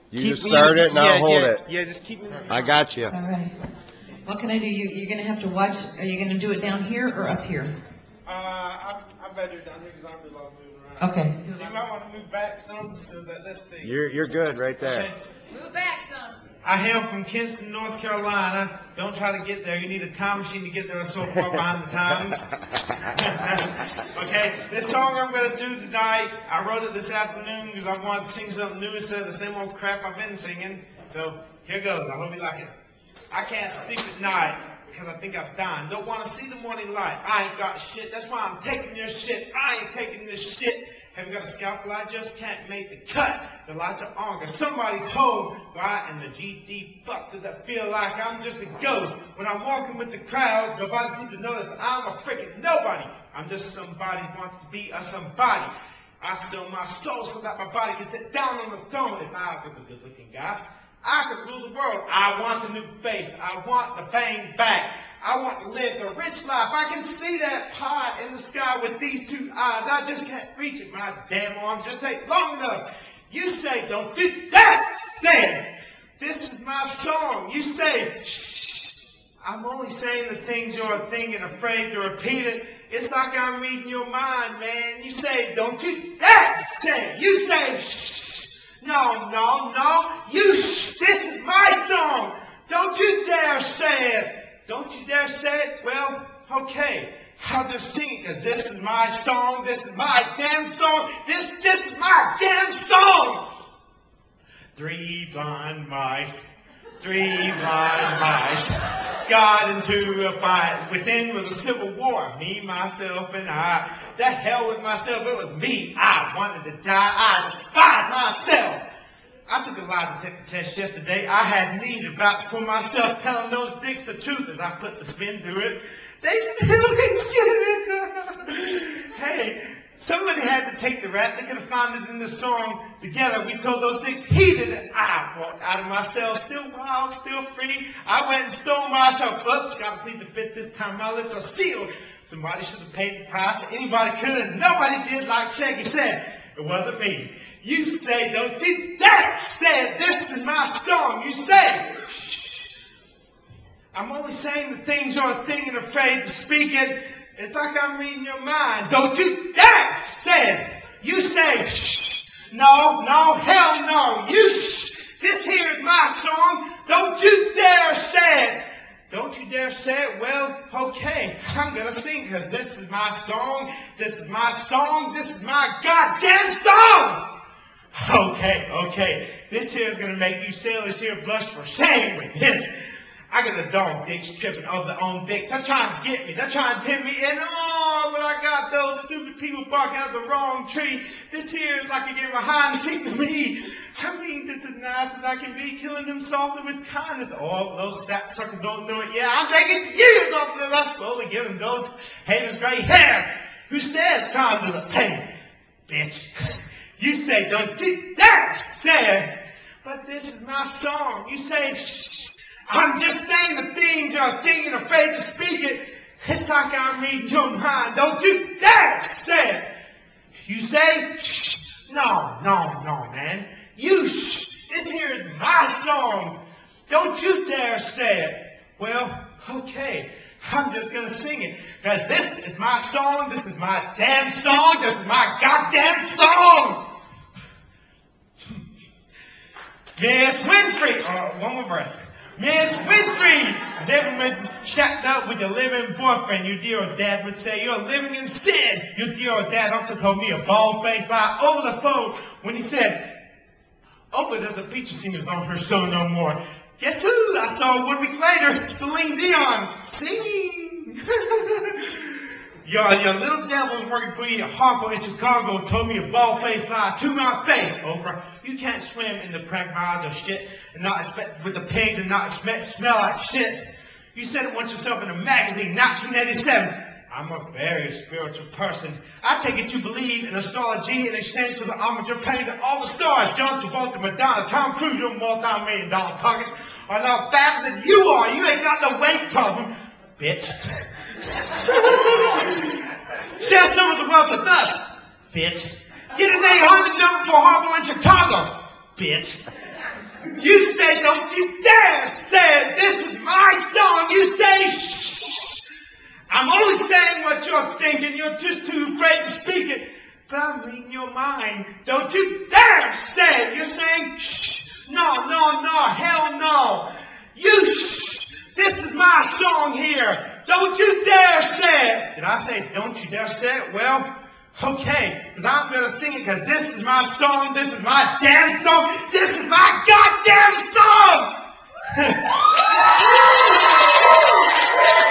You just start it and I'll hold it. Yeah, just keep me. I got you. All right. What can I do? You're going to have to watch. Are you going to do it down here or up here? I better do it down here because I really love moving around. Okay. So you might want to move back some so that, let's see. You're good right there. Okay. Move back some. I hail from Kinston, North Carolina. Don't try to get there. You need a time machine to get there. So far behind the times. Okay, this song I'm going to do tonight, I wrote it this afternoon because I wanted to sing something new instead of the same old crap I've been singing. So here goes. I hope you like it. I can't sleep at night because I think I'm dying. Don't want to see the morning light. I ain't got shit. That's why I'm taking your shit. I ain't taking this shit. Have you got a scalpel? I just can't make the cut. The lights are on because somebody's home. Why in the GD fuck does that feel like I'm just a ghost? When I'm walking with the crowd, nobody seems to notice I'm a freaking nobody. I'm just somebody who wants to be a somebody. I sell my soul so that my body can sit down on the throne. If I was a good-looking guy, I could rule the world. I want a new face. I want the bangs back. I want to live the rich life. I can see that pie in the sky with these two eyes. I just can't reach it. My damn arms just ain't long enough. You say, don't do that. Say it. This is my song. You say, shh. I'm only saying the things you're thinking, afraid to repeat it. It's like I'm reading your mind, man. You say, don't do that. Say it. You say, shh. No, no, no. You shh. This is my song. Don't you dare say it. Don't you dare say it? Well, okay. I'll just sing it because this is my song. This is my damn song. This is my damn song. 3 blind mice. 3 blind mice got into a fight. Within was a civil war. Me, myself, and I. The hell with myself. It was me. I wanted to die. I despised myself. I took a lie detector test yesterday. I had need about to for myself, telling those dicks the truth as I put the spin through it. They still didn't get it. Hey, somebody had to take the rap. They could have found it in the song. Together, we told those dicks he did it. I walked out of myself, still wild, still free. I went and stole myself. Oops, got to plead the fifth this time. My lips are sealed. Somebody should have paid the price. Anybody could have. Nobody did like Shaggy said. It wasn't me. You say, don't you dare say it. This is my song. You say, shh. I'm only saying the things you're thinking, afraid to speak it. It's like I'm reading your mind. Don't you dare say it. You say, shh. No, no, hell no. You shh. This here is my song. Don't you dare say it. Don't you dare say it? Well, okay, I'm going to sing because this is my song. This is my song. This is my goddamn song. Okay. This here is going to make you sailors here blush for shame with this. I got the dog dicks tripping over their own dicks. They're trying to get me. They're trying to pin me in. Oh, but I got those stupid people barking up the wrong tree. This here is like a game of hide and seek to me. I'm being just as nice as I can be, killing them softly with kindness. Oh, those sapsuckers don't know it. Yeah, I'm taking years off of them. I'm slowly giving those haters gray hair. Who says crime to the pain? Bitch. You say, don't you dare say it. But this is my song. You say, shh. I'm just saying the things you're thinking, afraid to speak it. It's like I'm reading your mind. Don't you dare say it. You say, shh. No, man. You shh. This here is my song. Don't you dare say it. Well, okay. I'm just going to sing it. Because this is my song. This is my damn song. This is my goddamn song. Miss Winfrey. One more verse. Miss Winfrey, living shacked up with your living boyfriend. Your dear old dad would say you're living in sin. Your dear old dad also told me a bald-faced lie over the phone when he said, Oprah doesn't feature singers on her show no more. Guess who? I saw 1 week later, Celine Dion singing. Your little devil's working for you at Harpo in Chicago told me a bald-faced lie to my face, Oprah. You can't swim in the pragmatic of shit and not expect with the pigs and not smell like shit. You said it once yourself in a magazine, 1987. I'm a very spiritual person. I take it you believe in astrology in exchange for the homage you're paying to all the stars. John Travolta, Madonna, Tom Cruise, your multi-million-dollar pockets are now fatter than you are. You ain't got no weight problem, bitch. Share some of the wealth with us, bitch. Get an 800 number for Harpo in Chicago, bitch. You say, don't you dare say it. This is my song. You say, shh. I'm only saying what you're thinking. You're just too afraid to speak it. But I'm reading your mind. Don't you dare say it. You're saying, shh. No, hell no. You shh. This is my song here. Don't you dare say it. Did I say, don't you dare say it? Well, okay, because I'm going to sing it because this is my song. This is my damn song. This is my goddamn song.